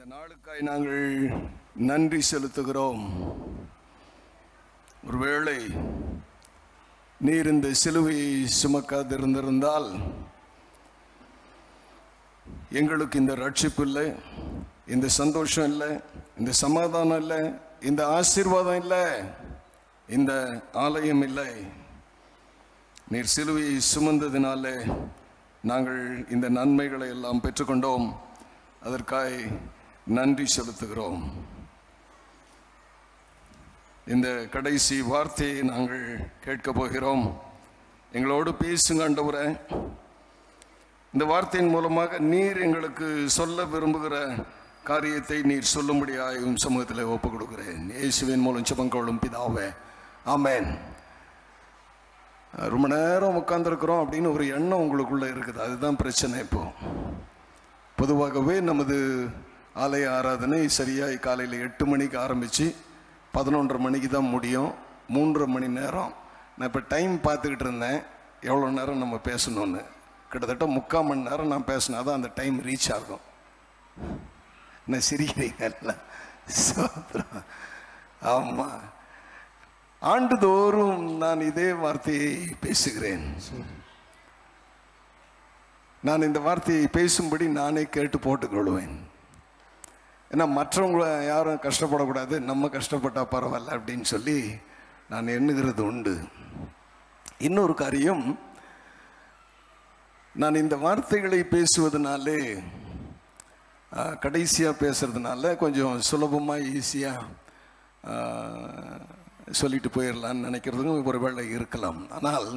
நாளுக்காய் நாங்கள் நன்றி செலுத்துகிறோம். ஒருவேளை நீர் இந்த சிலுவையை சுமக்காதிருந்திருந்தால் எங்களுக்கு இந்த ரட்சிப்பு இல்லை, இந்த சந்தோஷம் இல்லை, இந்த சமாதானம் இல்லை, இந்த ஆசீர்வாதம் இல்லை, இந்த ஆலயம் இல்லை. நீர் சிலுவையை சுமந்ததினாலே நாங்கள் இந்த நன்மைகளை எல்லாம் பெற்றுக்கொண்டோம். அதற்காய் நன்றி செலுத்துகிறோம். இந்த கடைசி வார்த்தையை நாங்கள் கேட்கப் போகிறோம். எங்களோடு பேசுங்க ஆண்டவரே. இந்த வார்த்தையின் மூலமாக நீர் எங்களுக்கு சொல்ல விரும்புகிற காரியத்தை நீர் சொல்லும்படியாய் உன் சமூகத்தில் ஒப்புக் கொடுக்கிறேன். இயேசுவின் மூலம் ஜெபங்கொள்ளும் பிதாவே, ஆமென். ரொம்ப நேரம் உட்கார்ந்துருக்கிறோம் அப்படின்னு ஒரு எண்ணம் உங்களுக்குள்ள இருக்குது. அதுதான் பிரச்சனை. இப்போ பொதுவாகவே நமது ஆலய ஆராதனை சரியாக காலையில் 8 மணிக்கு ஆரம்பித்து 11:30 மணிக்கு தான் முடியும். 3.5 மணி நேரம். நான் இப்போ டைம் பார்த்துக்கிட்டு இருந்தேன் எவ்வளோ நேரம் நம்ம பேசணும்னு. கிட்டத்தட்ட 3/4 மணி நேரம் நான் பேசினா தான் அந்த டைம் ரீச் ஆகும். நான் சிரிக்கிறீங்கல்ல, ஆமாம். ஆண்டுதோறும் நான் இதே வார்த்தையை பேசுகிறேன். நான் இந்த வார்த்தையை பேசும்படி நானே கேட்டு போட்டுக்கொள்வேன். ஏன்னா மற்றவங்கள யாரும் கஷ்டப்படக்கூடாது, நம்ம கஷ்டப்பட்டால் பரவாயில்ல அப்படின்னு சொல்லி நான் எண்ணுகிறது உண்டு. இன்னொரு காரியம், நான் இந்த வார்த்தைகளை பேசுவதனாலே கடைசியாக பேசுறதுனால கொஞ்சம் சுலபமாக ஈஸியாக சொல்லிட்டு போயிடலான்னு நினைக்கிறதுக்கும் ஒரு வேளை இருக்கலாம். ஆனால்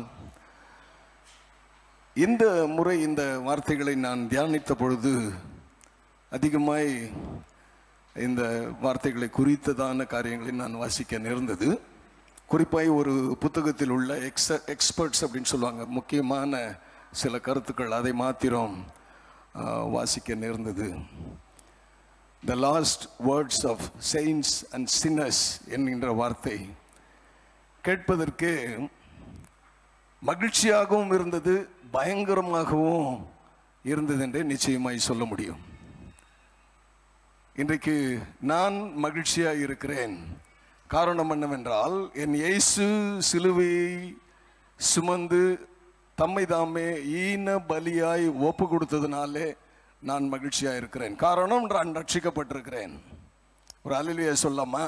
இந்த முறை இந்த வார்த்தைகளை நான் தியானித்த பொழுது அதிகமாய் இந்த வார்த்தைகளை குறித்ததான காரியங்களை நான் வாசிக்க நேர்ந்தது. குறிப்பாக ஒரு புத்தகத்தில் உள்ள எக்ஸ்பர்ட்ஸ் அப்படின்னு சொல்லுவாங்க, முக்கியமான சில கருத்துக்கள், அதை மாத்திரம் வாசிக்க நேர்ந்தது. The last words of saints and sinners என்கின்ற வார்த்தை கேட்பதற்கு மகிழ்ச்சியாகவும் இருந்தது, பயங்கரமாகவும் இருந்தது என்றே நிச்சயமாய் சொல்ல முடியும். இன்றைக்கு நான் மகிழ்ச்சியாக இருக்கிறேன். காரணம் என்னவென்றால், என் இயேசு சிலுவையை சுமந்து தம்மை தாமே ஈன பலியாய் ஒப்பு கொடுத்ததுனாலே நான் மகிழ்ச்சியாக இருக்கிறேன். காரணம், நான் ரட்சிக்கப்பட்டிருக்கிறேன். ஒரு அல்லேலூயா சொல்லாமா?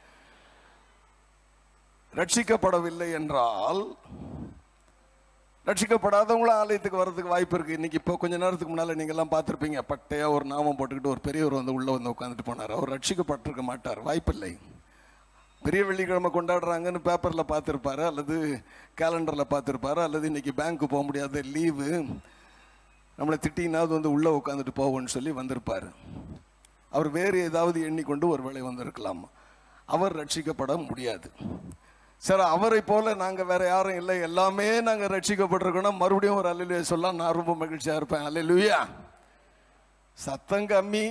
ரட்சிக்கப்படவில்லை என்றால், ரட்சிக்கப்படாதவங்கள ஆலயத்துக்கு வர்றதுக்கு வாய்ப்பு இருக்குது. இன்றைக்கி இப்போ கொஞ்சம் நேரத்துக்கு முன்னால் நீங்கள்லாம் பார்த்துருப்பீங்க, பட்டையாக ஒரு நாமம் போட்டுக்கிட்டு ஒரு பெரியவர் வந்து உள்ளே வந்து உட்காந்துட்டு போனார். அவர் ரட்சிக்கப்பட்டிருக்க மாட்டார், வாய்ப்பில்லை. பெரிய வெள்ளிக்கிழமை கொண்டாடுறாங்கன்னு பேப்பரில் பார்த்துருப்பாரு, அல்லது கேலண்டரில் பார்த்துருப்பாரு, அல்லது இன்றைக்கி பேங்க்கு போக முடியாத லீவு, நம்மளை திட்டினாவது வந்து உள்ளே உட்காந்துட்டு போவோன்னு சொல்லி வந்திருப்பார். அவர் வேறு ஏதாவது எண்ணிக்கொண்டு ஒரு வேளை வந்திருக்கலாம். அவர் ரட்சிக்கப்பட முடியாது. சார், அவரை போல நாங்கள் வேற யாரும் இல்லை, எல்லாமே நாங்கள் ரட்சிக்கப்பட்டிருக்கோம். மறுபடியும் ஒரு அல்லேலூயா சொல்ல நான் ரொம்ப மகிழ்ச்சியாக இருப்பேன். அல்லேலூயா. சத்தம் கம்மி.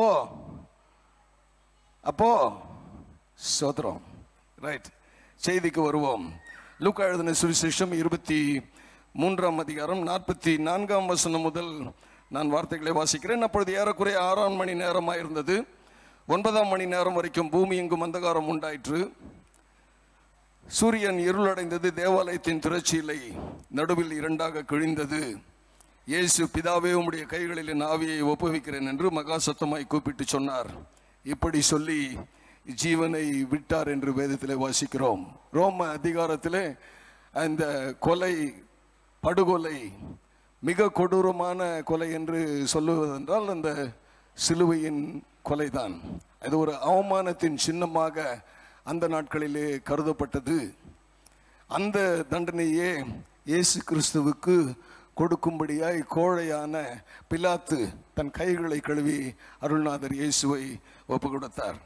அப்போ சோத்திரம். ரைட், செய்திக்கு வருவோம். லூக்கா எழுதின சுவிசேஷம் 23ஆம் அதிகாரம் 44ஆம் வசனம் முதல் நான் வார்த்தைகளை வாசிக்கிறேன். அப்பொழுது ஏறக்குறைய 6 மணி நேரமாக இருந்தது. 9ஆம் மணி நேரம் வரைக்கும் பூமி எங்கும் அந்தகாரம் உண்டாயிற்று. சூரியன் இருளடைந்தது. தேவாலயத்தின் திரைச்சீலை நடுவில் 2ஆக கிழிந்தது. இயேசு, பிதாவே, உம்முடைய கைகளில் என் ஆவியை ஒப்புவிக்கிறேன் என்று மகா சத்தமாய் கூப்பிட்டு சொன்னார். இப்படி சொல்லி ஜீவனை விட்டார் என்று வேதத்திலே வாசிக்கிறோம். ரோம அதிகாரத்திலே அந்த கொலை, படுகொலை மிக கொடூரமான கொலை என்று சொல்லுவதென்றால் அந்த சிலுவையின் கொலைதான். அது ஒரு அவமானத்தின் சின்னமாக அந்த நாட்களிலே கருதப்பட்டது. அந்த தண்டனையே இயேசு கிறிஸ்துவுக்கு கொடுக்கும்படியாய் கோழையான பிலாத்து தன் கைகளை கழுவி அருள்நாதர் இயேசுவை ஒப்பு கொடுத்தார்.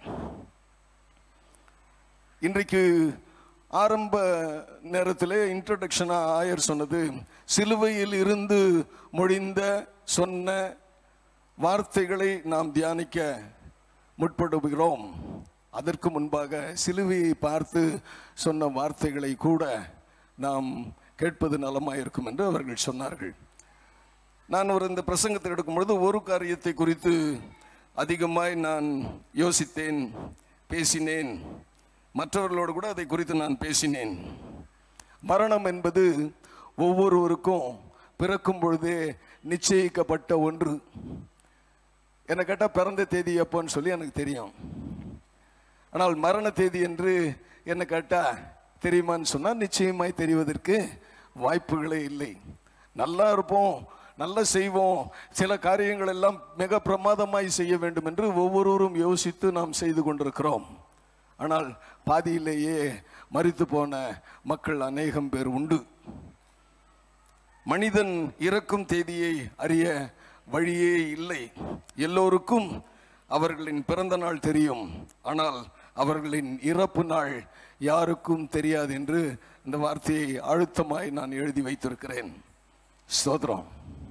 இன்றைக்கு ஆரம்ப நேரத்திலே இன்ட்ரோடக்ஷனாக ஆயர் சொன்னது, சிலுவையில் இருந்து மொழிந்த சொன்ன வார்த்தைகளை நாம் தியானிக்க முற்படுகிறோம். அதற்கு முன்பாக சிலுவையை பார்த்து சொன்ன வார்த்தைகளை கூட நாம் கேட்பது நலமாயிருக்கும் என்று அவர்கள் சொன்னார்கள். நான் இந்த பிரசங்கத்தை எடுக்கும் பொழுது ஒரு காரியத்தை குறித்து அதிகமாய் நான் யோசித்தேன், பேசினேன். மற்றவர்களோடு கூட அதை குறித்து நான் பேசினேன். மரணம் என்பது ஒவ்வொருவருக்கும் பிறக்கும் பொழுதே நிச்சயிக்கப்பட்ட ஒன்று. என்னை கேட்டால் பிறந்த தேதி எப்போன்னு சொல்லி எனக்கு தெரியும். ஆனால் மரண தேதி என்று என்னை கேட்டால் தெரியுமான்னு சொன்னால் நிச்சயமாய் தெரிவதற்கு வாய்ப்புகளே இல்லை. நல்லா இருப்போம், நல்லா செய்வோம், சில காரியங்கள் எல்லாம் மிக பிரமாதமாய் செய்ய வேண்டும் என்று ஒவ்வொருவரும் யோசித்து நாம் செய்து கொண்டிருக்கிறோம். ஆனால் பாதியிலேயே மரித்து போன மக்கள் அநேகம் பேர் உண்டு. மனிதன் இறக்கும் தேதியை அறிய வழியே இல்லை. எல்லோருக்கும் அவர்களின் பிறந்த நாள் தெரியும், ஆனால் அவர்களின் இறப்பு நாள் யாருக்கும் தெரியாது என்று இந்த வார்த்தையை அழுத்தமாய் நான் எழுதி வைத்திருக்கிறேன். ஸ்தோத்திரம்.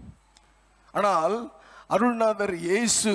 ஆனால் அருள்நாதர் இயேசு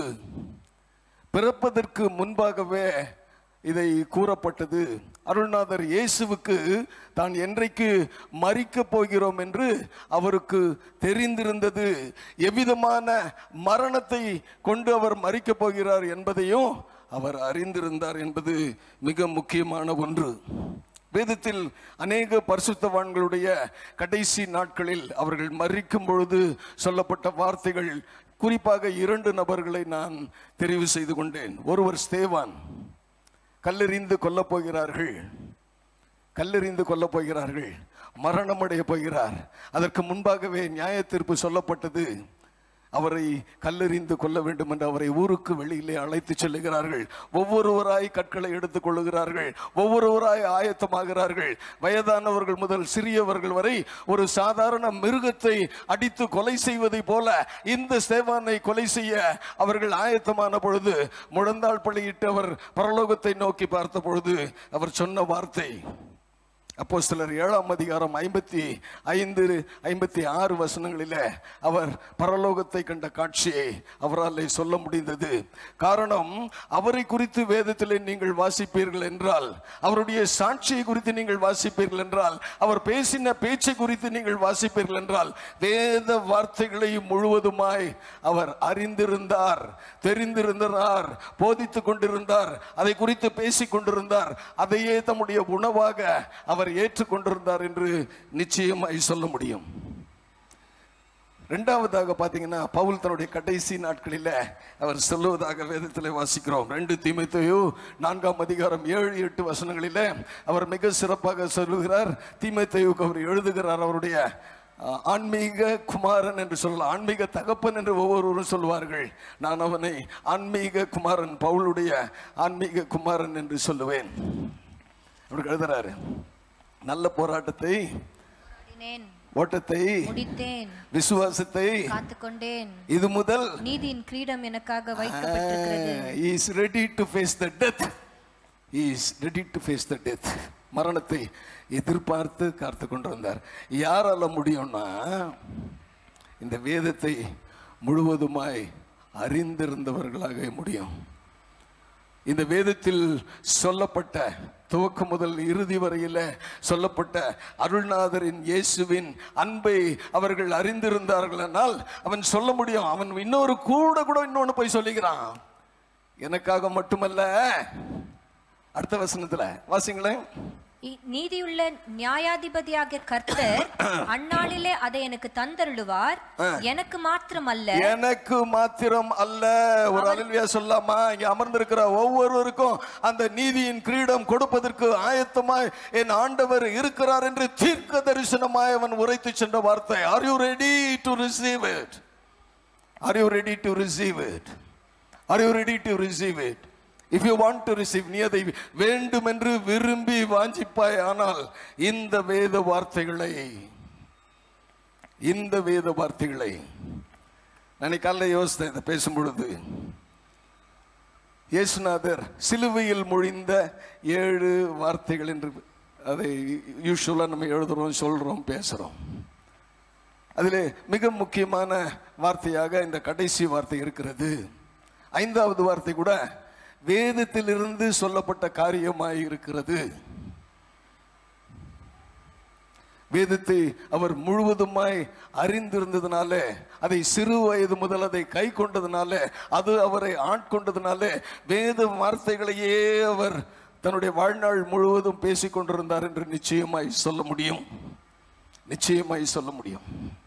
பிறப்பதற்கு முன்பாகவே இதை கூறப்பட்டது. அருள்நாதர் இயேசுவுக்கு தான் என்றைக்கு மரிக்கப் போகிறோம் என்று அவருக்கு தெரிந்திருந்தது. எவ்விதமான மரணத்தை கொண்டு அவர் மரிக்கப் போகிறார் என்பதையும் அவர் அறிந்திருந்தார் என்பது மிக முக்கியமான ஒன்று. வேதத்தில் அநேக பரிசுத்தவான்களுடைய கடைசி நாட்களில் அவர்கள் மரிக்கும் பொழுது சொல்லப்பட்ட வார்த்தைகள், குறிப்பாக 2 நபர்களை நான் தெரிவு செய்து கொண்டேன். ஒருவர் ஸ்தேவான். கல்லெறிந்து கொல்லப் போகிறார்கள், கல்லெறிந்து கொல்லப் போகிறார்கள், மரணமடைய போகிறார். அதற்கு முன்பாகவே நியாய தீர்ப்பு சொல்லப்பட்டது. அவரை கல்லெறிந்து கொள்ள வேண்டும் என்று அவரை ஊருக்கு வெளியிலே அழைத்து செல்லுகிறார்கள். ஒவ்வொருவராய் கற்களை எடுத்துக் கொள்ளுகிறார்கள், ஒவ்வொருவராய் ஆயத்தமாகிறார்கள். வயதானவர்கள் முதல் சிறியவர்கள் வரை ஒரு சாதாரண மிருகத்தை அடித்து கொலை செய்வதை போல இந்த ஸ்தேவானை கொலை செய்ய அவர்கள் ஆயத்தமான பொழுது, முழந்தாள் பலியிட்டு அவர் பரலோகத்தை நோக்கி பார்த்த பொழுது அவர் சொன்ன வார்த்தை, அப்போஸ்தலர் 7ஆம் அதிகாரம் 55, 56 வசனங்களில் அவர் பரலோகத்தை கண்ட காட்சியை அவரால் சொல்ல முடிந்தது. காரணம், அவரை குறித்து வேதத்திலே நீங்கள் வாசிப்பீர்கள் என்றால், அவருடைய சாட்சியை குறித்து நீங்கள் வாசிப்பீர்கள் என்றால், அவர் பேசின பேச்சை குறித்து நீங்கள் வாசிப்பீர்கள் என்றால், வேத வார்த்தைகளை முழுவதுமாய் அவர் அறிந்திருந்தார், தெரிந்திருந்தார், போதித்துக் கொண்டிருந்தார், அதை குறித்து பேசிக் கொண்டிருந்தார். அதையே தம்முடைய உணவாக அவர் ஏற்றுக்கொண்டிருந்தார் என்று நிச்சயமாய் சொல்ல முடியும். இரண்டாவதாக பார்த்தீங்கன்னா, பவுல் தன்னுடைய கடைசி நாட்களில் அவர் சொல்லுவதாக வேதத்தில் வாசிக்கிறோம். 2 தீமோத்தேயு 4ஆம் அதிகாரம் 7, 8 வசனங்களில் அவர் மிக சிறப்பாக சொல்லுகிறார். தீமோத்தேயுக்கு அவர் எழுதுகிறார். அவருடைய ஆன்மீக குமாரன் என்று சொல்லலாம், ஆன்மீக தகப்பன் என்று ஒவ்வொருவரும் சொல்வார்கள். நான் அவனை ஆன்மீக குமாரன், பவுலுடைய ஆன்மீக குமாரன் என்று சொல்லுவேன். அப்படி எழுதுறாரு. நல்ல போராட்டத்தை ஓட்டத்தை முடித்தேன், விசுவாசத்தை காத்துக்கொண்டேன், இது முதல் நீதியின் கிரீடம் எனக்காக வைக்கப்பட்டிருக்கிறது. He is ready to face the death. He is ready to face the death. மரணத்தை எதிர்பார்த்து காத்து கொண்டிருந்தார். யாரால முடியும்னா, இந்த வேதத்தை முழுவதுமாய் அறிந்திருந்தவர்களாக முடியும். இந்த வேதத்தில் சொல்லப்பட்ட துவக்கம் முதல் இறுதி வரையில் சொல்லப்பட்ட அருள்நாதரின் இயேசுவின் அன்பை அவர்கள் அறிந்திருந்தார்கள் என்றால் அவன் சொல்ல முடியும். அவன் இன்னொரு இன்னொன்னு போய் சொல்லிக்கிறான், எனக்காக மட்டுமல்ல. அடுத்த வசனத்துல வாசிங்களேன். நீதியுள்ள நியாயாதிபதியாக கர்த்தர் அந்நாளிலே அதை எனக்கு தந்தருளுவார், எனக்கு மாத்திரம் அல்ல, எனக்கு மாத்திரம் அல்ல. ஒரு அல்லேலூயா சொல்லாமா? இங்க அமர்ந்திருக்கிற ஒவ்வொருவருக்கும் அந்த நீதியின் கிரீடம் கொடுப்பதற்கு ஆயத்தமாய் என் ஆண்டவர் இருக்கிறார் என்று தீர்க்க தரிசனமாய் அவன் உரைத்து சென்ற வார்த்தை. Are you ready to receive it? Are you ready to receive it? Are you ready to receive it? If you want to receive, நீ அதை வேண்டும் என்று விரும்பி வாஞ்சிப்பாய். ஆனால் இந்த வேத வார்த்தைகளை நான் காலைல யோசித்தேன். இதை பேசும் பொழுது இயேசுநாதர் சிலுவையில் மொழிந்த 7 வார்த்தைகள் என்று அதை யூசுவலா நம்ம எழுதுறோம், சொல்றோம், பேசுறோம். அதிலே மிக முக்கியமான வார்த்தையாக இந்த கடைசி வார்த்தை இருக்கிறது. 5வது வார்த்தை கூட வேதத்திலிருந்து சொல்லப்பட்ட காரியமாய் இருக்கிறது. வேதத்தை அவர் முழுவதுமாய் அறிந்திருந்ததுனால, அதை சிறு வயது முதல் அதை கை கொண்டதுனால, அது அவரை ஆட்கொண்டதுனால, வேத வார்த்தைகளையே அவர் தன்னுடைய வாழ்நாள் முழுவதும் பேசிக் கொண்டிருந்தார் என்று நிச்சயமாய் சொல்ல முடியும். நிச்சயமாய் சொல்ல முடியும்.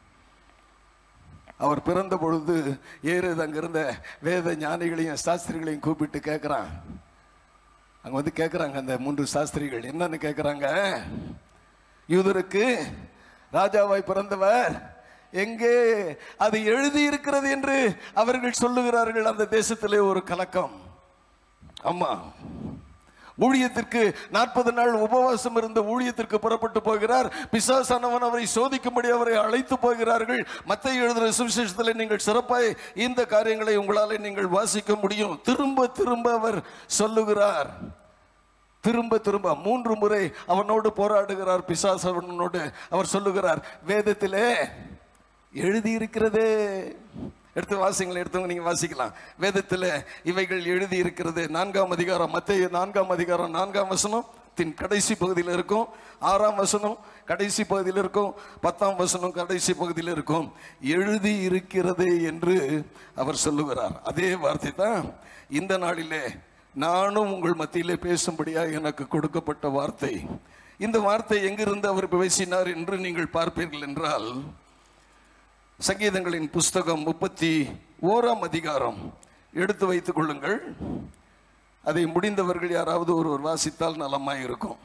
அவர் பிறந்த பொழுது ஏறுது அங்கிருந்த வேத ஞானிகளையும் சாஸ்திரிகளையும் கூப்பிட்டு கேட்கிறான். அங்க வந்து கேட்கிறாங்க அந்த 3 சாஸ்திரிகள் என்னன்னு கேட்கிறாங்க, யூதருக்கு ராஜாவாய் பிறந்தவர் எங்கே, அது எழுதி இருக்கிறது என்று அவர்கள் சொல்லுகிறார்கள். அந்த தேசத்திலே ஒரு கலக்கம். ஆமா, ஊழியத்திற்கு 40 நாள் உபவாசம் இருந்த ஊழியத்திற்கு புறப்பட்டு போகிறார். பிசாசானவன் அவரை சோதிக்கும்படி அவரை அழைத்து போகிறார்கள். மத்தேயு எழுதின சுவிசேஷத்தில் நீங்கள் சிறப்பாய் இந்த காரியங்களை உங்களால் நீங்கள் வாசிக்க முடியும். திரும்ப திரும்ப அவர் சொல்லுகிறார். திரும்ப திரும்ப 3 முறை அவனோடு போராடுகிறார். பிசாசவனோடு அவர் சொல்லுகிறார், வேதத்திலே எழுதி இருக்கிறதே. எடுத்து வாசிங்களேன், எடுத்தவங்க நீங்க வாசிக்கலாம். வேதத்தில் இவைகள் எழுதி இருக்கிறது. 4ஆம் அதிகாரம், மத்தேயு 4ஆம் அதிகாரம் 4ஆம் வசனத்தின் கடைசி பகுதியில் இருக்கும். 6ஆம் வசனம் கடைசி பகுதியில் இருக்கும். 10ஆம் வசனம் கடைசி பகுதியில் இருக்கும். எழுதி இருக்கிறதே என்று அவர் சொல்லுகிறார். அதே வார்த்தை தான் இந்த நாளிலே நானும் உங்கள் மத்தியிலே பேசும்படியாக எனக்கு கொடுக்கப்பட்ட வார்த்தை. இந்த வார்த்தை எங்கிருந்து அவர் பேசினார் என்று நீங்கள் பார்ப்பீர்கள் என்றால், சங்கீதங்களின் புஸ்தகம் 31ஆம் அதிகாரம் எடுத்து வைத்துக் கொள்ளுங்கள். அதை முடிந்தவர்கள் யாராவது ஒருவர் வாசித்தால் நலமாய் இருக்கும்.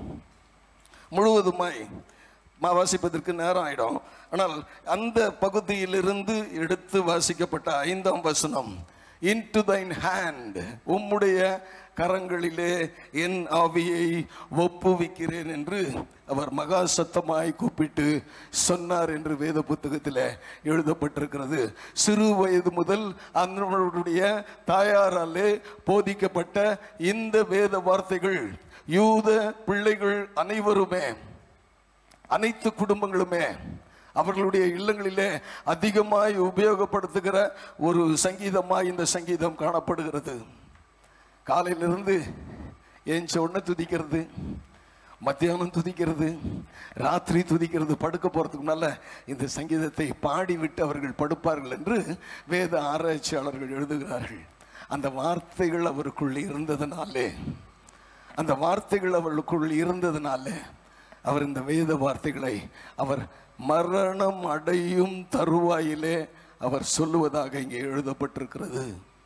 முழுவதுமாய் வாசிப்பதற்கு நேரம் ஆயிடும். ஆனால் அந்த பகுதியிலிருந்து எடுத்து வாசிக்கப்பட்ட 5ஆம் வசனம், into thine hand, உம்முடைய கரங்களிலே என் ஆவியை ஒப்புவிக்கிறேன் என்று அவர் மகா சத்தமாய் கூப்பிட்டு சொன்னார் என்று வேத புத்தகத்தில் எழுதப்பட்டிருக்கிறது. சிறு வயது முதல் அவருடைய தாயாராலே போதிக்கப்பட்ட இந்த வேத வார்த்தைகள் யூத பிள்ளைகள் அனைவருமே, அனைத்து குடும்பங்களுமே அவர்களுடைய இல்லங்களிலே அதிகமாய் உபயோகப்படுத்துகிற ஒரு சங்கீதமாய் இந்த சங்கீதம் காணப்படுகிறது. காலையிலிருந்து ஏஞ்ச உடனே துதிக்கிறது, மத்தியானம் துதிக்கிறது, ராத்திரி துதிக்கிறது, படுக்க போறதுக்கு முன்னால இந்த சங்கீதத்தை பாடிவிட்டு அவர்கள் படுப்பார்கள் என்று வேத ஆராய்ச்சியாளர்கள் எழுதுகிறார்கள். அந்த வார்த்தைகள் அவருக்குள் இருந்ததுனாலே, அந்த வார்த்தைகள் அவர்களுக்குள் இருந்ததுனாலே அவர் இந்த வேத வார்த்தைகளை அவர் மரணம் அடையும் தருவாயிலே அவர் சொல்லுவதாக இங்கே எழுதப்பட்டிருக்கிறது.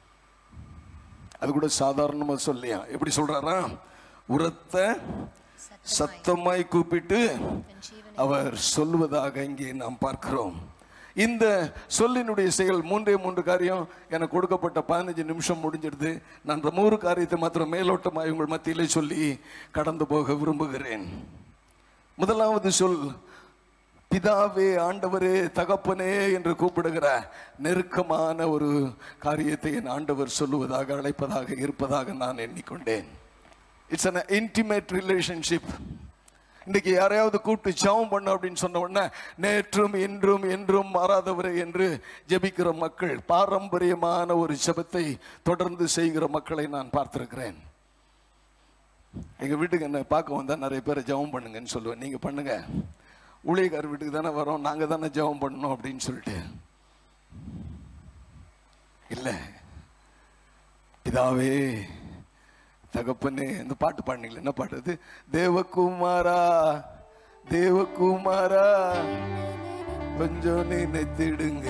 அது கூட சாதாரணமா சொல்லியா, எப்படி சொல்றாரா, உரத்த சத்தமாய் கூப்பிட்டு அவர் சொல்லுவதாக இங்கே நாம் பார்க்கிறோம். இந்த சொல்லினுடைய செயல் 3 காரியம் எனக்கு கொடுக்கப்பட்ட 15 நிமிஷம் முடிஞ்சிடுது. நான் இந்த 3 காரியத்தை மாத்திரம் மேலோட்டமாய் உங்கள் மத்தியிலே சொல்லி கடந்து போக விரும்புகிறேன். முதலாவது சொல், பிதாவே, ஆண்டவரே, தகப்பனே என்று கூப்பிடுகிற நெருக்கமான ஒரு காரியத்தை என் ஆண்டவர் சொல்லுவதாக, அழைப்பதாக இருப்பதாக நான் எண்ணிக்கொண்டேன். It's an intimate relationship. இன்றைக்கு யாரையாவது கூப்பிட்டு ஜெபம் பண்ண அப்படின்னு சொன்ன உடனே நேற்றும் இன்றும் என்றும் மாறாதவரே என்று ஜெபிக்கிற மக்கள், பாரம்பரியமான ஒரு ஜெபத்தை தொடர்ந்து செய்கிற மக்களை நான் பார்த்திருக்கிறேன். எங்க வீட்டுக்கு என்ன பார்க்க வந்தா நிறைய பேர் ஜெபம் பண்ணுங்கன்னு சொல்லுவேன். நீங்க பண்ணுங்க, ஊழியக்கார வீட்டுக்கு தானே வரோம், நாங்க தானே ஜெபம் பண்ணணும் அப்படின்னு சொல்லிட்டு இல்ல. பிதாவே, தகப்பனே, இந்த பாட்டு பாடுனீங்களே, என்ன பாட்டு அது? தேவகுமாரா தேவகுமாரா கொஞ்சம் நினைத்திடுங்க,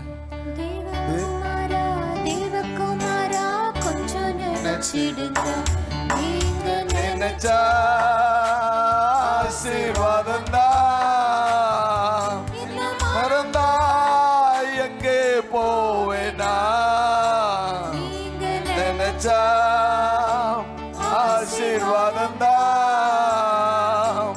தேவகுமாரா கொஞ்சம் நினைச்சிடுங்க, நீங்க நினைச்சா ஆசீர்வாதம் தான், மறந்தா எங்கே போவேனா, நினைச்சா ஆசீர்வாதம் தான்,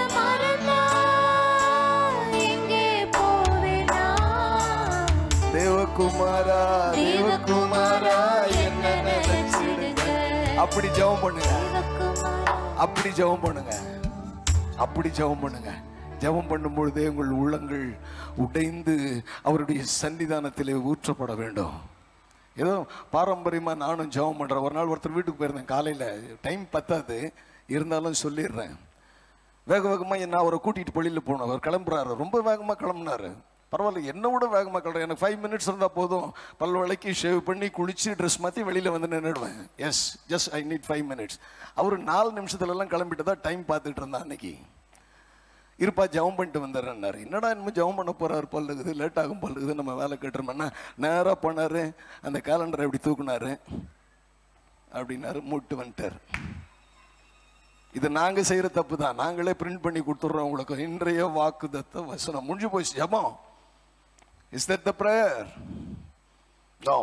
தேவகுமாரா தேவகுமாரா என்ன நினைச்சிடுங்க. அப்படி ஜெபம் பண்ணுங்க, அப்படி ஜெபம் பண்ணுங்க, அப்படி ஜெபம் பண்ணுங்க. ஜெபம் பண்ணும் பொழுதே உங்கள் உள்ளங்கள் உடைந்து அவருடைய சன்னிதானத்திலே ஊற்றப்பட வேண்டும். ஏதோ பாரம்பரியமாக நானும் ஜெபம் பண்ணுறேன். ஒரு நாள் ஒருத்தர் வீட்டுக்கு போயிருந்தேன், காலையில் டைம் பத்தாது, இருந்தாலும் சொல்லிடுறேன். வேக வேகமாக என்ன அவரை கூட்டிகிட்டு வெளியில் போனோம். அவர் கிளம்புறாரு, ரொம்ப வேகமாக கிளம்புனாரு. பரவாயில்ல, என்னை விட வேகமாக கிளம்புறேன். எனக்கு 5 minutes இருந்தால் போதும், பல் விளக்கி ஷேவ் பண்ணி குளிச்சு ட்ரெஸ் மாற்றி வெளியில் வந்து நின்றுடுவேன். Yes, just I need 5 minutes. அவர் 4 நிமிஷத்துலலாம் கிளம்பிட்டு தான் டைம் பார்த்துட்டு இருந்தான். அன்னைக்கு இருப்பா ஜெபம் பண்ணிட்டு வந்துடுறேன்னாரு. என்னடா இன்னும் ஜெபம் பண்ண போகிறாரு போல் இருக்குது, லேட் ஆகும் போல் இருக்குது, நம்ம வேலை கேட்டுருமோன்னா நேராக போனார், அந்த கேலண்டரை எப்படி தூக்குனாரு அப்படின்னாரு, மூட்டு வந்துட்டார். இது நாங்கள் செய்கிற தப்பு தான், நாங்களே பிரிண்ட் பண்ணி கொடுத்துட்றோம் உங்களுக்கு. இன்றைய வாக்குதத்த வசனம் முடிஞ்சு போச்சு. ஜெபம், is that the prayer? No,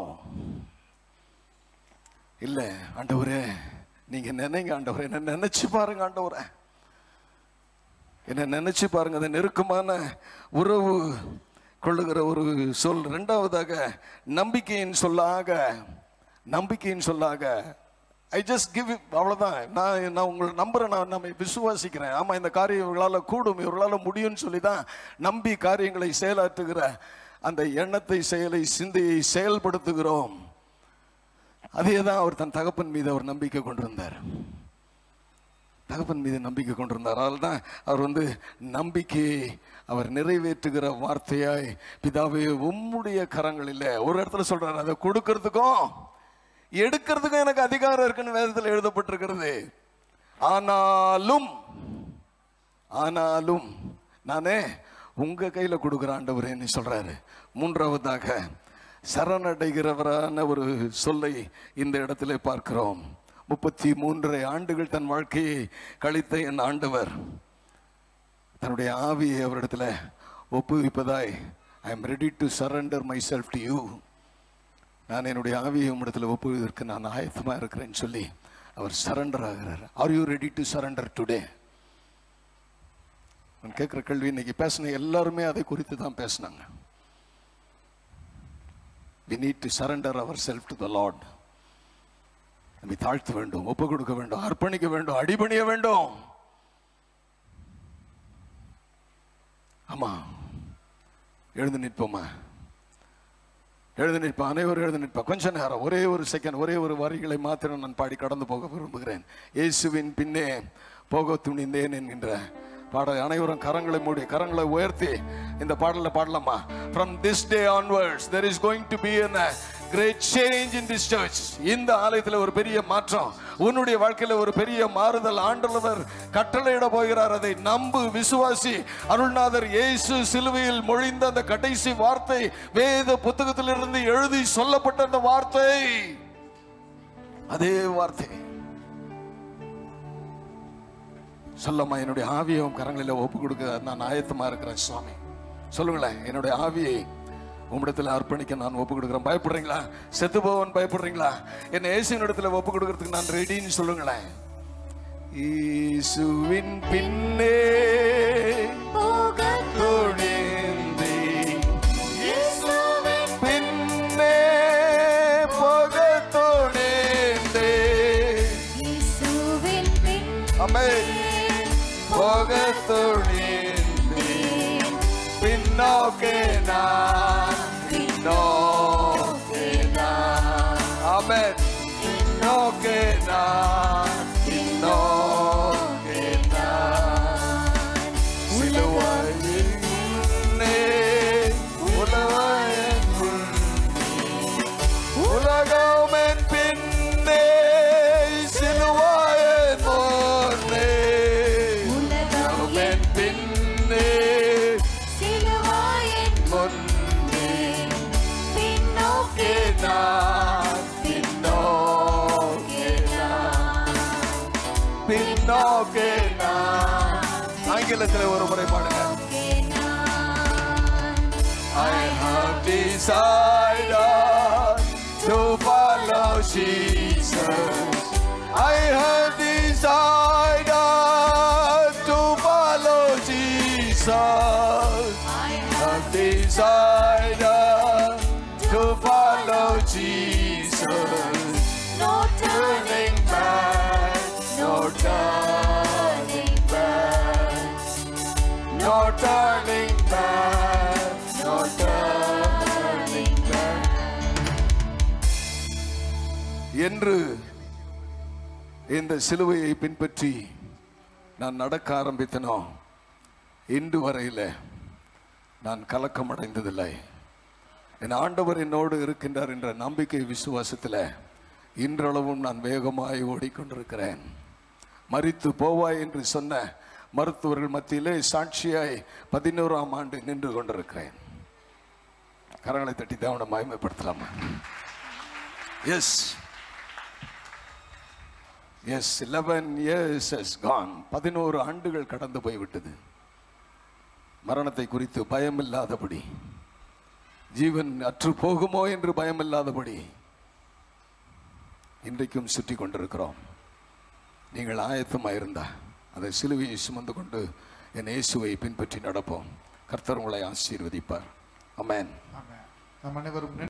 இல்லை. ஆண்டவரே நீங்கள் நினைங்க, ஆண்டவரே என்ன நினைச்சு பாருங்க, ஆண்டவரே என்ன நினைச்சு பாருங்க. அந்த நெருக்கமான உறவு கொள்ளுகிற ஒரு சொல். ரெண்டாவதாக நம்பிக்கையின் சொல்லாக, நம்பிக்கையின் சொல்லாக ஐ ஜஸ்ட் கிவ், அவ்வளோதான். நான் உங்களை நம்புறேன், நான் நம்ம விசுவாசிக்கிறேன். ஆமாம், இந்த காரியம் இவர்களால் கூடும், இவர்களால் முடியும்னு சொல்லி தான் நம்பி காரியங்களை செயலாற்றுகிற அந்த எண்ணத்தை, செயலை, சிந்தையை செயல்படுத்துகிறோம். அதே தான் அவர் தன் தகப்பன் மீது அவர் நம்பிக்கை கொண்டிருந்தார். தகப்பன் மீது நம்பிக்கை கொண்டிருந்தார். அதனால தான் அவர் நம்பிக்கையை அவர் நிறைவேற்றுகிற வார்த்தையாய், பிதாவே உம்முடைய கரங்களில், ஒரு இடத்துல சொல்றாரு, அதை கொடுக்கறதுக்கும் எடுக்கிறதுக்கும் எனக்கு அதிகாரம் இருக்குன்னு வேதத்தில் எழுதப்பட்டிருக்கிறது. ஆனாலும் நானே உங்க கையில கொடுக்குற ஆண்டவரேன்னு சொல்றாரு. மூன்றாவதாக சரணடைகிறவரான ஒரு சொல்லை இந்த இடத்துல பார்க்கிறோம். 33 ஆண்டுகள் தன் வாழ்க்கையை கழித்த என் ஆண்டவர் தன்னுடைய ஆவியை அவரிடத்துல ஒப்புவிப்பதாய், I am ready to surrender myself to you, நான் என்னுடைய ஆவியை உம்மிடத்தில் ஒப்புவதற்கு நான் ஆயத்தமாக இருக்கிறேன்னு சொல்லி அவர் சரண்டர் ஆகிறார். Are you ready to surrender today? நான் கேட்குற கேள்வி, இன்னைக்கு பேசின எல்லாருமே அதை குறித்து தான் பேசினாங்க. we need to surrender ourselves to the Lord. நம்மை தாழ்த்த வேண்டும், ஒப்பு கொடுக்க வேண்டும், அர்ப்பணிக்க வேண்டும், அடிபணிய வேண்டும். ஆமா, எழுந்து நிற்போமா? எழுந்து நிற்பா, அனைவரும் எழுந்து நிற்பா. கொஞ்ச நேரம், ஒரே ஒரு செகண்ட், ஒரே ஒரு வரிகளை மாத்திரம் நான் பாடி கடந்து போக விரும்புகிறேன். இயேசுவின் பின்னே போக துணிந்தேன் என்கின்ற பாடல். அனைவரும் கரங்களை மூடி, கரங்களை உயர்த்தி இந்த பாடலை பாடலாமா? From this day onwards there is going to be a great change in this church. இந்த ஆலயத்தில் ஒரு பெரிய மாற்றம், உன்னுடைய வாழ்க்கையில ஒரு பெரிய மாறுதல் ஆண்டவர் கட்டளையிட போகிறார். அதை நம்பு, விசுவாசி. அருள்நாதர் இயேசு சிலுவையில் மொழிந்த அந்த கடைசி வார்த்தை, வேத புத்தகத்திலிருந்து எழுதி சொல்லப்பட்ட அந்த வார்த்தை, அதே வார்த்தை சொல்லம்மா, என்னுடைய ஆவியை கரங்களில் ஒப்பு கொடுக்க நான் ஆயத்தமா இருக்கிறேன் சுவாமி. சொல்லுங்களேன், என்னுடைய ஆவியை உம்மிடத்தில் அர்ப்பணிக்க நான் ஒப்பு கொடுக்குறேன். பயப்படுறீங்களா? செத்து போவன் பயப்படுறீங்களா? என்ன இயேசுவின் இடத்துல ஒப்பு கொடுக்கறதுக்கு நான் ரெடின்னு சொல்லுங்களேன். இயேசுவின் பின்னே போக துணிந்தே, இயேசுவின் பின்னே போக துணிந்தே, இயேசுவின் பின்னே போக துணிந்தே, பின்னோக்கே நான், பின்னோக்கே நான், ஆமென், பின்னோக்கே நான், பின்னோக்கே நான், சிலுவையின் முன்னே, உலகின் முன்னே, உலகம் என் பின்னே, சிலுவையின் முன்னே, உலகம் என் பின்னே, சிலுவையின் முன்னே, பின்னோக்கே நான், பின்னோக்கே நான், பின்னோக்கே நான். ஆங்கிலத்தில் ஒரு முறை பாடுங்க. I have decided to follow Jesus. I have decided to follow Jesus. I have decided to follow Jesus. No turning back, no turning back, no turning back, no turning back. என்று இந்த சிலுவையை பின்பற்றி நான் நடக்க ஆரம்பித்தனோ இன்று வரையில் நான் கலக்கம் அடைந்ததில்லை. என் ஆண்டவர் என்னோடு இருக்கின்றார் என்ற நம்பிக்கை விசுவாசத்தில் இன்றளவும் நான் வேகமாய் ஓடிக்கொண்டிருக்கிறேன். மரித்து போவாய் என்று சொன்ன மருத்துவர்கள் மத்தியிலே சாட்சியாய் 11ஆம் ஆண்டு நின்று கொண்டிருக்கிறேன். கரங்களை தட்டி தேவனை மகிமைப்படுத்தலாமா? Yes yes 11 years has gone. 11 ஆண்டுகள் கடந்து போய்விட்டது. மரணத்தை குறித்து பயமில்லாதபடி, ஜீவன் அற்று போகுமோ என்று பயமில்லாதபடி இன்றைக்கும் சுற்றி கொண்டிருக்கிறோம். நீங்கள் ஆயத்தமாயிருந்தா அதை சிலுவையை சுமந்து கொண்டு என் இயேசுவை பின்பற்றி நடப்போம். கர்த்தர் உங்களை ஆசீர்வதிப்பார். ஆமென். நாம் அனைவரும்